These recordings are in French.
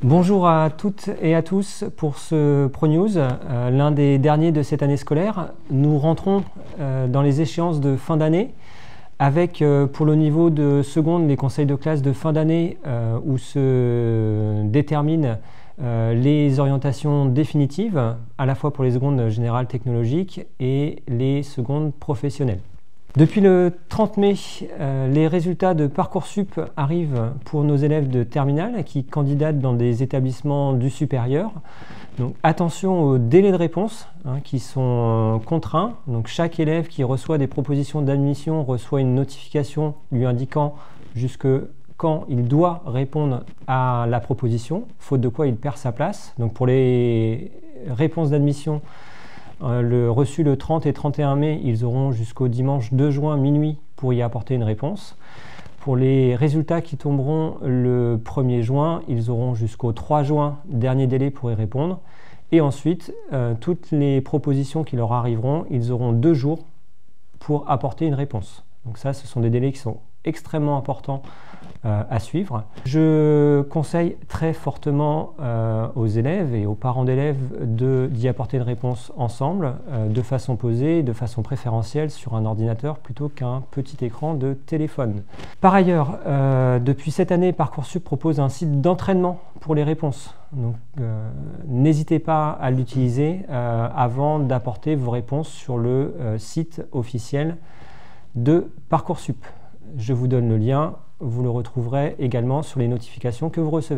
Bonjour à toutes et à tous pour ce ProNews, l'un des derniers de cette année scolaire. Nous rentrons dans les échéances de fin d'année avec pour le niveau de seconde les conseils de classe de fin d'année où se déterminent les orientations définitives à la fois pour les secondes générales technologiques et les secondes professionnelles. Depuis le 30 mai, les résultats de Parcoursup arrivent pour nos élèves de terminale qui candidatent dans des établissements du supérieur. Donc attention aux délais de réponse qui sont contraints. Donc chaque élève qui reçoit des propositions d'admission reçoit une notification lui indiquant jusque quand il doit répondre à la proposition, faute de quoi il perd sa place. Donc pour les réponses d'admission, reçu le 30 et 31 mai, ils auront jusqu'au dimanche 2 juin minuit pour y apporter une réponse. Pour les résultats qui tomberont le 1er juin, ils auront jusqu'au 3 juin, dernier délai pour y répondre. Et ensuite, toutes les propositions qui leur arriveront, ils auront 2 jours pour apporter une réponse. Donc ça, ce sont des délais qui sont extrêmement importants à suivre. Je conseille très fortement aux élèves et aux parents d'élèves d'y apporter une réponse ensemble, de façon posée, de façon préférentielle sur un ordinateur plutôt qu'un petit écran de téléphone. Par ailleurs, depuis cette année, Parcoursup propose un site d'entraînement pour les réponses. Donc n'hésitez pas à l'utiliser avant d'apporter vos réponses sur le site officiel de Parcoursup. Je vous donne le lien, vous le retrouverez également sur les notifications que vous recevez.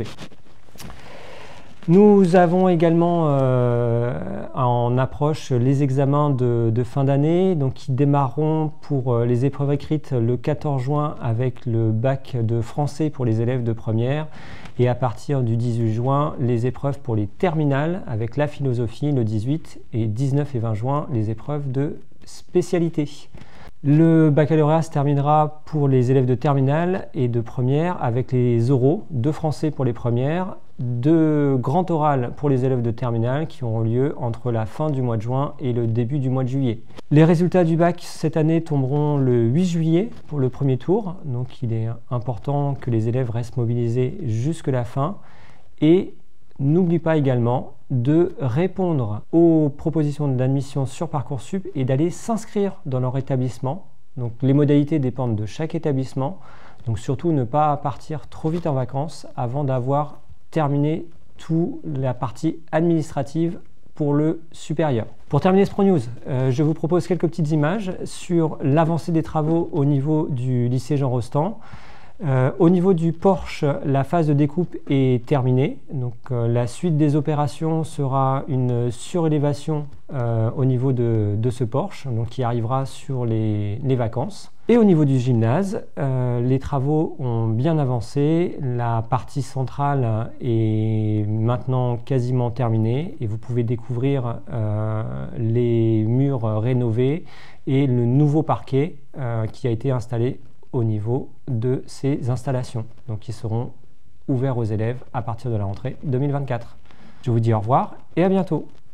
Nous avons également en approche les examens de fin d'année qui démarreront pour les épreuves écrites le 14 juin avec le bac de français pour les élèves de première et à partir du 18 juin les épreuves pour les terminales avec la philosophie le 18 et 19 et 20 juin les épreuves de spécialité. Le baccalauréat se terminera pour les élèves de terminale et de première avec les oraux, 2 français pour les premières, 2 grands orales pour les élèves de terminale qui auront lieu entre la fin du mois de juin et le début du mois de juillet. Les résultats du bac cette année tomberont le 8 juillet pour le premier tour, donc il est important que les élèves restent mobilisés jusque la fin et n'oublie pas également de répondre aux propositions d'admission sur Parcoursup et d'aller s'inscrire dans leur établissement. Donc les modalités dépendent de chaque établissement. Donc surtout ne pas partir trop vite en vacances avant d'avoir terminé toute la partie administrative pour le supérieur. Pour terminer ce ProNews, je vous propose quelques petites images sur l'avancée des travaux au niveau du lycée Jean Rostand. Au niveau du porche, la phase de découpe est terminée. Donc, la suite des opérations sera une surélévation au niveau de ce porche, donc qui arrivera sur les vacances. Et au niveau du gymnase, les travaux ont bien avancé. La partie centrale est maintenant quasiment terminée et vous pouvez découvrir les murs rénovés et le nouveau parquet qui a été installé au niveau de ces installations, donc qui seront ouverts aux élèves à partir de la rentrée 2024. Je vous dis au revoir et à bientôt.